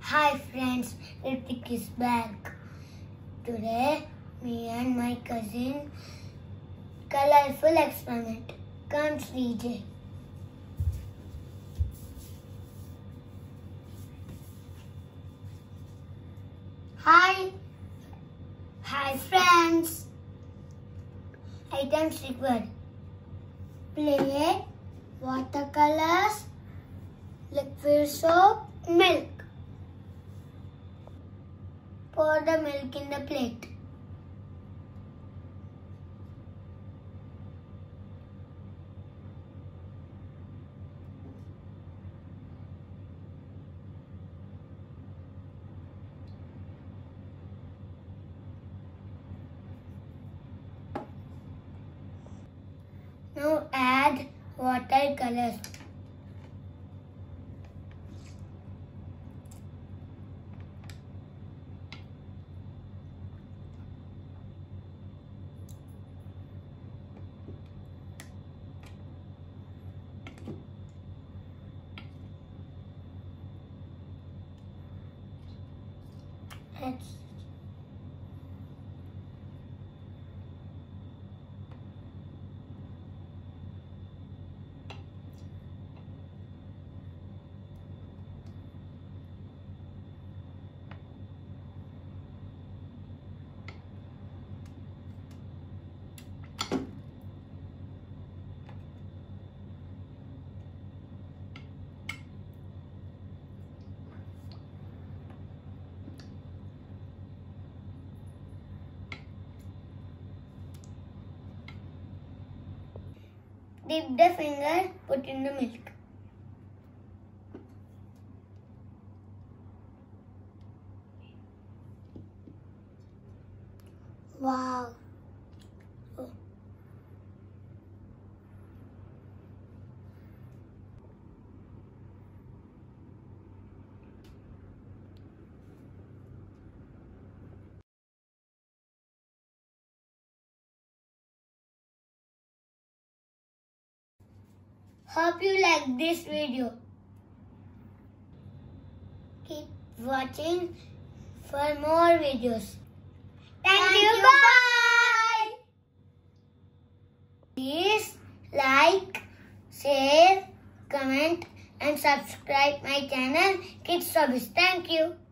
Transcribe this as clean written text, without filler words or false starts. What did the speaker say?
Hi friends, Ritik is back. Today, me and my cousin, colorful experiment. Comes DJ. Hi friends. Items required: plate, watercolors, liquid soap, milk. Pour the milk in the plate. Now add watercolors. Dip the finger, put in the milk. Wow. Hope you like this video. Keep watching for more videos. Thank you. Bye. Please like, share, comment and subscribe my channel Kids Hobbies. Thank you.